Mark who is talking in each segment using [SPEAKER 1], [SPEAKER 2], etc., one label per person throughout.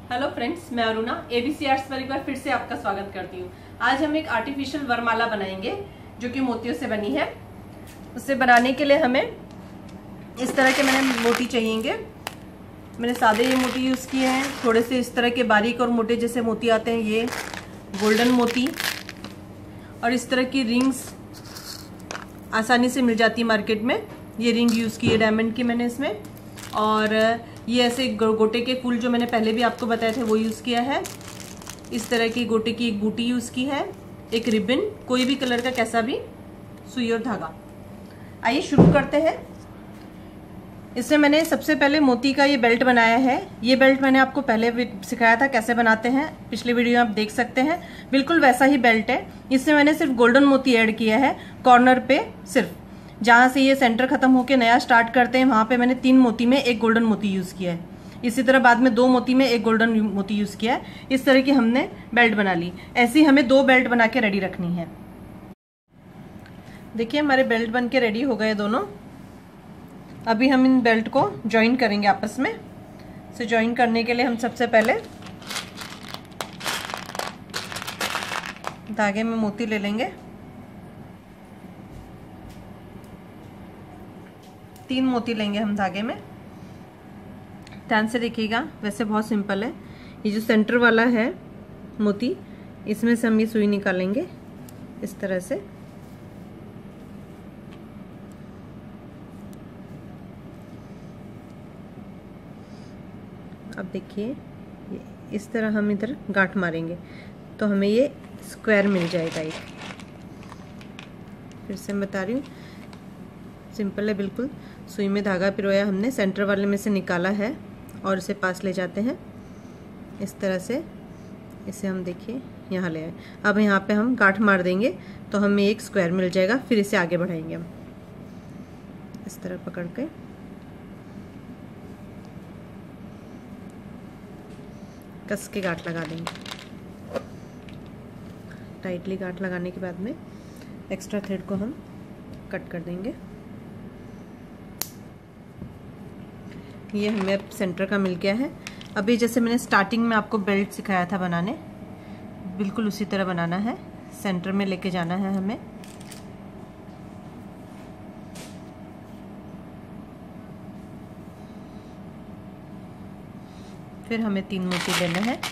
[SPEAKER 1] Hello friends, मैं Aruna ABC arts पर एक बार फिर से आपका स्वागत करती हूँ। आज हम एक आर्टिफिशियल वरमाला बनाएंगे जो कि मोतियों से बनी है। उसे बनाने के लिए हमें इस तरह के मोती चाहिएंगे। मैंने सादे ये मोती यूज़ किए हैं। थोड़े से इस तरह के बारीक और मोटे जैसे मोती आते हैं, ये गोल्डन मोती, और इस तरह की रिंग्स आसानी से मिल जाती है मार्केट में। ये रिंग यूज़ की है डायमंड की मैंने इसमें, और ये ऐसे गोटे के फूल जो मैंने पहले भी आपको बताए थे वो यूज़ किया है। इस तरह की गोटे की एक बूटी यूज़ की है, एक रिबन, कोई भी कलर का कैसा भी, सुई और धागा। आइए शुरू करते हैं। इसमें मैंने सबसे पहले मोती का ये बेल्ट बनाया है। ये बेल्ट मैंने आपको पहले भी सिखाया था कैसे बनाते हैं, पिछले वीडियो में आप देख सकते हैं। बिल्कुल वैसा ही बेल्ट है। इसमें मैंने सिर्फ गोल्डन मोती ऐड किया है कॉर्नर पे, सिर्फ जहां से ये सेंटर खत्म होके नया स्टार्ट करते हैं वहां पे मैंने 3 मोती में एक गोल्डन मोती यूज किया है। इसी तरह बाद में 2 मोती में एक गोल्डन मोती यूज किया है। इस तरह की हमने बेल्ट बना ली। ऐसी हमें 2 बेल्ट बना के रेडी रखनी है। देखिए हमारे बेल्ट बन के रेडी हो गए दोनों। अभी हम इन बेल्ट को ज्वाइन करेंगे आपस में। इसे ज्वाइन करने के लिए हम सबसे पहले धागे में मोती ले लेंगे। 3 मोती लेंगे हम धागे में। ध्यान से देखिएगा, वैसे बहुत सिंपल है। ये जो सेंटर वाला है मोती, इसमें से हम ये सुई निकालेंगे इस तरह से। अब देखिए इस तरह हम इधर गांठ मारेंगे तो हमें ये स्क्वायर मिल जाएगा। एक फिर से मैं बता रही हूँ, सिंपल है बिल्कुल। सुई में धागा पिरोया हमने, सेंटर वाले में से निकाला है और इसे पास ले जाते हैं इस तरह से। इसे हम देखिए यहाँ ले आए। अब यहाँ पे हम गांठ मार देंगे तो हमें एक स्क्वायर मिल जाएगा। फिर इसे आगे बढ़ाएंगे हम इस तरह पकड़ के। कस के गांठ लगा देंगे। टाइटली गांठ लगाने के बाद में एक्स्ट्रा थ्रेड को हम कट कर देंगे। ये हमें अब सेंटर का मिल गया है। अभी जैसे मैंने स्टार्टिंग में आपको बेल्ट सिखाया था बनाने, बिल्कुल उसी तरह बनाना है। सेंटर में लेके जाना है हमें। फिर हमें 3 मोती लेना है।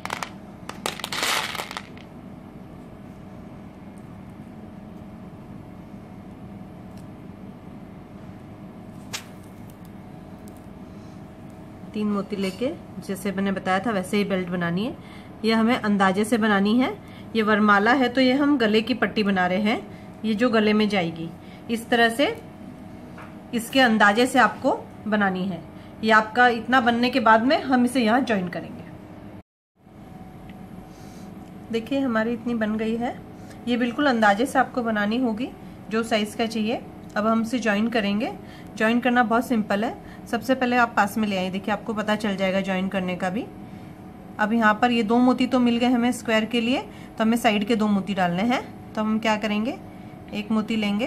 [SPEAKER 1] तीन मोती लेके जैसे मैंने बताया था वैसे ही बेल्ट बनानी है। ये हमें अंदाजे से बनानी है। ये वरमाला है तो ये हम गले की पट्टी बना रहे हैं, ये जो गले में जाएगी। इस तरह से इसके अंदाजे से आपको बनानी है। ये आपका इतना बनने के बाद में हम इसे यहाँ ज्वाइन करेंगे। देखिए हमारी इतनी बन गई है। ये बिल्कुल अंदाजे से आपको बनानी होगी जो साइज का चाहिए। अब हम इसे ज्वाइन करेंगे। ज्वाइन करना बहुत सिंपल है। सबसे पहले आप पास में ले आइए, देखिए आपको पता चल जाएगा ज्वाइन करने का भी। अब यहाँ पर ये 2 मोती तो मिल गए हमें स्क्वायर के लिए, तो हमें साइड के 2 मोती डालने हैं। तो हम क्या करेंगे, एक मोती लेंगे।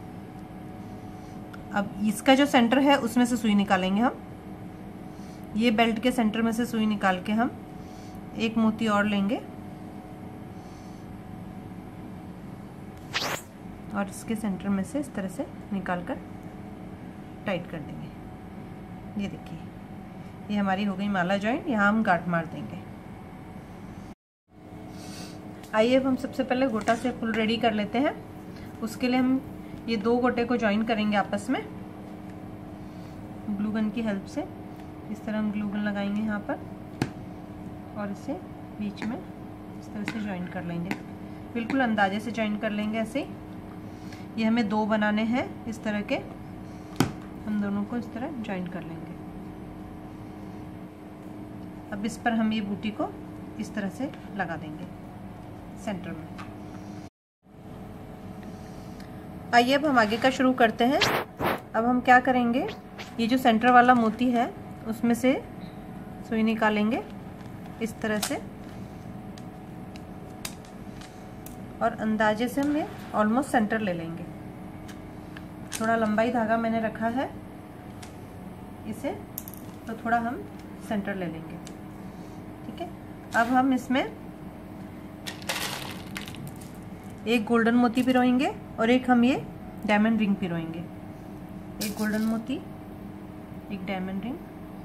[SPEAKER 1] अब इसका जो सेंटर है उसमें से सुई निकालेंगे हम। ये बेल्ट के सेंटर में से सुई निकाल के हम एक मोती और लेंगे और इसके सेंटर में से इस तरह से निकाल कर टाइट कर देंगे। ये देखिए ये हमारी हो गई माला ज्वाइन। यहाँ हम गांठ मार देंगे। आइए अब हम सबसे पहले गोटा से फुल रेडी कर लेते हैं। उसके लिए हम ये 2 गोटे को ज्वाइन करेंगे आपस में ग्लू गन की हेल्प से। इस तरह हम ग्लू गन लगाएंगे यहाँ पर और इसे बीच में इस तरह से ज्वाइन कर लेंगे। बिल्कुल अंदाजे से ज्वाइन कर लेंगे ऐसे ही। ये हमें 2 बनाने हैं इस तरह के। हम दोनों को इस तरह ज्वाइन कर लेंगे। अब इस पर हम ये बूटी को इस तरह से लगा देंगे सेंटर में। आइए अब हम आगे का शुरू करते हैं। अब हम क्या करेंगे, ये जो सेंटर वाला मोती है उसमें से सुई निकालेंगे इस तरह से और अंदाजे से हम ये ऑलमोस्ट सेंटर ले लेंगे। थोड़ा लंबाई धागा मैंने रखा है इसे, तो थोड़ा हम सेंटर ले लेंगे। ठीक है, अब हम इसमें एक गोल्डन मोती पिरोएंगे और एक हम ये डायमंड रिंग पिरोएंगे। एक गोल्डन मोती, एक डायमंड रिंग।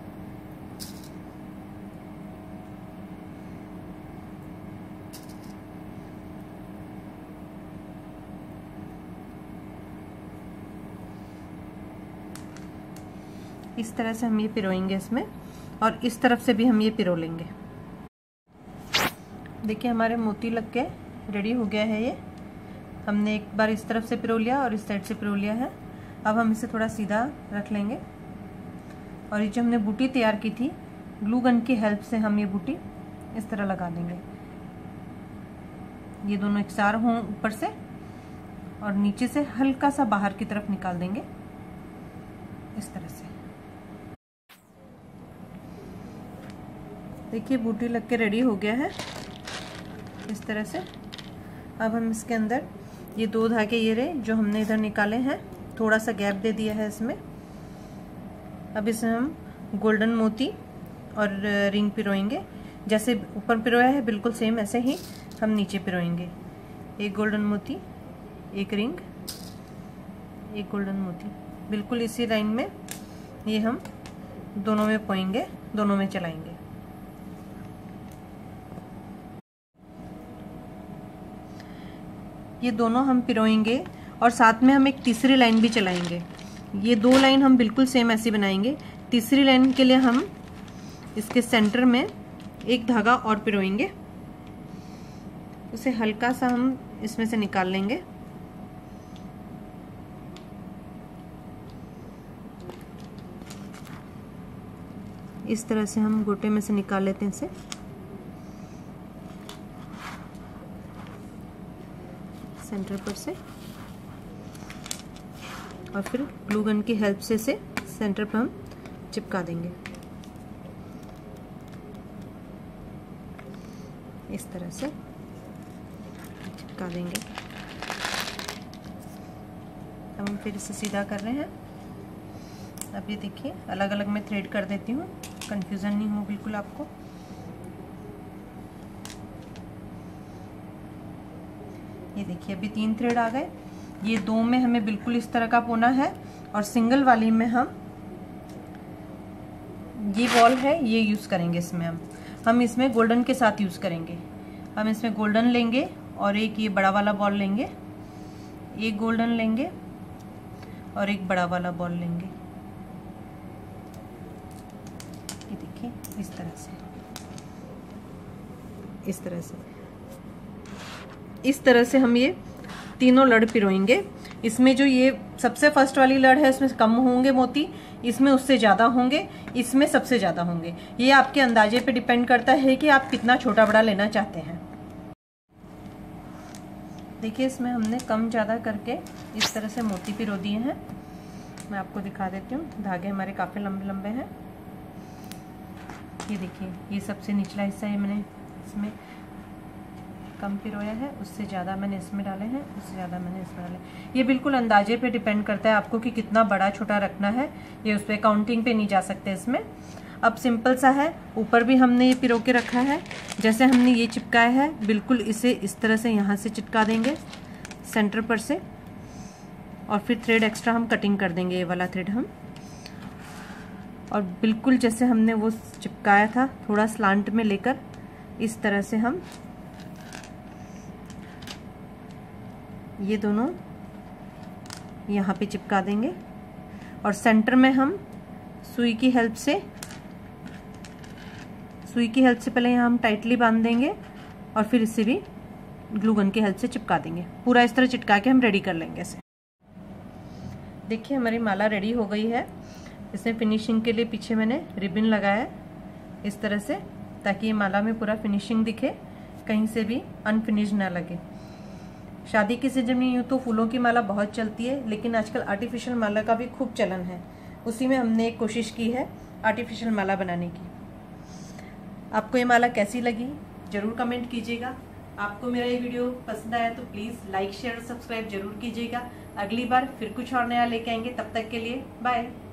[SPEAKER 1] इस तरह से हम ये पिरोएंगे इसमें, और इस तरफ से भी हम ये पिरो लेंगे। देखिए हमारे मोती लग के रेडी हो गया है। ये हमने एक बार इस तरफ से पिरो लिया और इस साइड से पिरो लिया है। अब हम इसे थोड़ा सीधा रख लेंगे और ये जो हमने बूटी तैयार की थी, ग्लू गन की हेल्प से हम ये बूटी इस तरह लगा देंगे। ये दोनों एकसार हों ऊपर से, और नीचे से हल्का सा बाहर की तरफ निकाल देंगे इस तरह से। देखिए बूटी लग के रेडी हो गया है इस तरह से। अब हम इसके अंदर ये 2 धागे ये रहे जो हमने इधर निकाले हैं, थोड़ा सा गैप दे दिया है इसमें। अब इसमें हम गोल्डन मोती और रिंग पिरोएंगे। जैसे ऊपर पिरोया है बिल्कुल सेम ऐसे ही हम नीचे पिरोएंगे। एक गोल्डन मोती, एक रिंग, एक गोल्डन मोती, बिल्कुल इसी लाइन में ये हम दोनों में पोएंगे, दोनों में चलाएंगे। ये दोनों हम पिरोएंगे और साथ में हम एक तीसरी लाइन भी चलाएंगे। ये 2 लाइन हम बिल्कुल सेम ऐसी बनाएंगे। तीसरी लाइन के लिए हम इसके सेंटर में एक धागा और पिरोएंगे, उसे हल्का सा हम इसमें से निकाल लेंगे। इस तरह से हम गोटे में से निकाल लेते हैं इसे। सेंटर पर से, और फिर ग्लू गन की हेल्प से इसे सेंटर पर हम चिपका देंगे इस तरह से चिपका देंगे। अब हम फिर इसे सीधा कर रहे हैं। अब ये देखिए अलग अलग मैं थ्रेड कर देती हूँ, कंफ्यूजन नहीं हो बिल्कुल आपको। ये देखिए अभी 3 थ्रेड आ गए। ये 2 में हमें बिल्कुल इस तरह का पोना है, और सिंगल वाली में हम ये बॉल है ये यूज करेंगे। इसमें हम इसमें गोल्डन के साथ यूज करेंगे। हम इसमें गोल्डन लेंगे और एक ये बड़ा वाला बॉल लेंगे, एक गोल्डन लेंगे और एक बड़ा वाला बॉल लेंगे। ये देखिए इस तरह से, इस तरह से हम ये तीनों लड़ पिरोएंगे। इसमें जो ये सबसे फर्स्ट वाली लड़ है इसमें कम होंगे मोती, इसमें उससे ज्यादा होंगे, इसमें सबसे ज्यादा होंगे। ये आपके अंदाजे पे डिपेंड करता है कि आप कितना छोटा बड़ा लेना चाहते हैं। देखिए इसमें हमने कम ज्यादा करके इस तरह से मोती पिरो दिए हैं। मैं आपको दिखा देती हूँ, धागे हमारे काफी लंबे लंबे हैं। ये देखिए ये सबसे निचला हिस्सा है मैंने इसमें कम पिरोया है, उससे ज़्यादा मैंने इसमें डाले हैं, उससे ज़्यादा मैंने इसमें डाले। ये बिल्कुल अंदाजे पे डिपेंड करता है आपको कि कितना बड़ा छोटा रखना है। ये उस पर काउंटिंग पे नहीं जा सकते इसमें। अब सिंपल सा है, ऊपर भी हमने ये पिरो के रखा है। जैसे हमने ये चिपकाया है बिल्कुल इसे इस तरह से यहाँ से चिपका देंगे सेंटर पर से, और फिर थ्रेड एक्स्ट्रा हम कटिंग कर देंगे, ये वाला थ्रेड हम। और बिल्कुल जैसे हमने वो चिपकाया था थोड़ा स्लांट में लेकर इस तरह से हम ये दोनों यहाँ पे चिपका देंगे, और सेंटर में हम सुई की हेल्प से पहले यहाँ हम टाइटली बांध देंगे और फिर इससे भी ग्लू गन की हेल्प से चिपका देंगे। पूरा इस तरह चिपका के हम रेडी कर लेंगे इसे। देखिए हमारी माला रेडी हो गई है। इसमें फिनिशिंग के लिए पीछे मैंने रिबन लगाया है इस तरह से, ताकि ये माला में पूरा फिनिशिंग दिखे, कहीं से भी अनफिनिश ना लगे। शादी की सीजन में यूँ तो फूलों की माला बहुत चलती है, लेकिन आजकल आर्टिफिशियल माला का भी खूब चलन है। उसी में हमने एक कोशिश की है आर्टिफिशियल माला बनाने की। आपको ये माला कैसी लगी जरूर कमेंट कीजिएगा। आपको मेरा ये वीडियो पसंद आया तो प्लीज़ लाइक शेयर और सब्सक्राइब जरूर कीजिएगा। अगली बार फिर कुछ और नया लेके आएंगे, तब तक के लिए बाय।